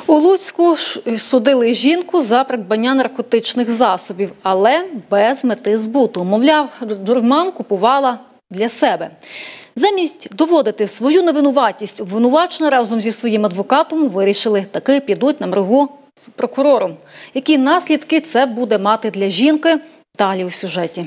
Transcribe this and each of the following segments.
У Луцьку судили жінку за придбання наркотичних засобів, але без мети збуту. Мовляв, дурман купувала для себе. Замість доводити свою невинуватість, обвинувачена разом зі своїм адвокатом вирішили, таки підуть на мирову з прокурором. Які наслідки це буде мати для жінки? Далі у сюжеті.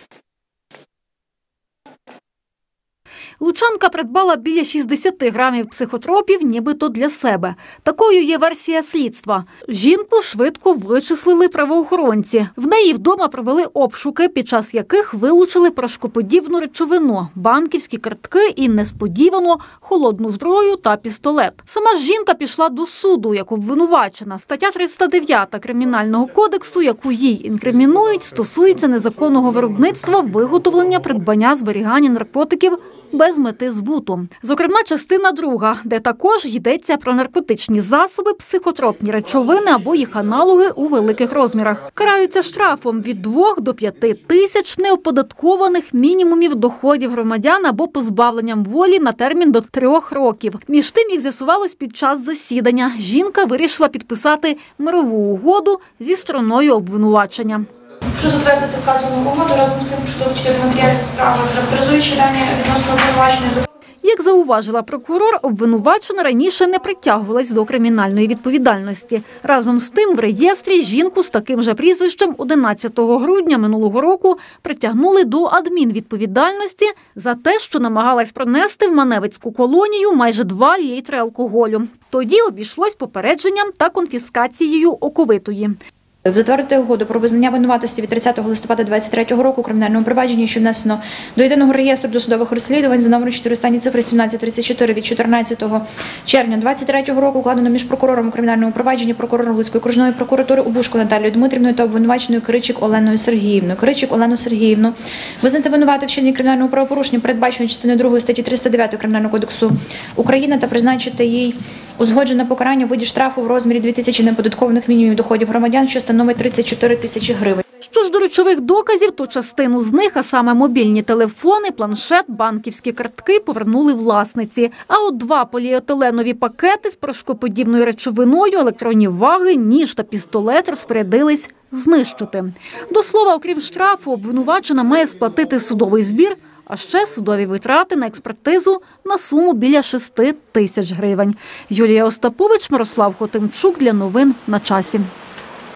Лучанка придбала біля 60 грамів психотропів нібито для себе. Такою є версія слідства. Жінку швидко вичислили правоохоронці. В неї вдома провели обшуки, під час яких вилучили порошкоподібну речовину, банківські картки і несподівано холодну зброю та пістолет. Сама ж жінка пішла до суду як обвинувачена. Стаття 309 Кримінального кодексу, яку їй інкримінують, стосується незаконного виробництва, виготовлення, придбання, зберігання наркотиків без мети збуту. Зокрема, частина 2, де також йдеться про наркотичні засоби, психотропні речовини або їх аналоги у великих розмірах. Караються штрафом від 2 до 5 тисяч неоподаткованих мінімумів доходів громадян або позбавленням волі на термін до 3 років. Між тим, як з'ясувалось під час засідання, жінка вирішила підписати мирову угоду зі стороною обвинувачення. Що затвердити вказану угоду разом з тим, що долучити до матеріалів справи, характеризуючи дані відносно обвинуваченої. Як зауважила прокурор, обвинувачена раніше не притягувалась до кримінальної відповідальності. Разом з тим, в реєстрі жінку з таким же прізвищем 11 грудня минулого року притягнули до адмінвідповідальності за те, що намагалась пронести в Маневицьку колонію майже 2 літри алкоголю. Тоді обійшлось попередженням та конфіскацією оковитої. Затвердити угоду про визнання винуватості від 30 листопада 2023 року у кримінальному провадженні, що внесено до єдиного реєстру досудових розслідувань за номером 4 останні цифри 1734 від 14 червня 2023 року, укладено між прокурором у кримінальному провадженні, прокурором Луцької окружної прокуратури Убушко Наталією Дмитрівною та обвинуваченою Киричик Оленою Сергіївною. Киричик Олену Сергіївну визнати винуватою в вчиненні кримінального правопорушення, передбаченого частиною 2 статті 309 Кримінального кодексу України, та призначити їй узгоджене покарання у виді штрафу в розмірі 2000 неоподаткованих мінімумів доходів громадян, що становить 34 тисячі гривень. Що ж до речових доказів, то частину з них, а саме мобільні телефони, планшет, банківські картки, повернули власниці. А от 2 поліетиленові пакети з порошкоподібною речовиною, електронні ваги, ніж та пістолет розпорядились знищити. До слова, окрім штрафу, обвинувачена має сплатити судовий збір, а ще судові витрати на експертизу на суму біля 6 тисяч гривень. Юлія Остапович, Мирослав Хотимчук для новин на часі.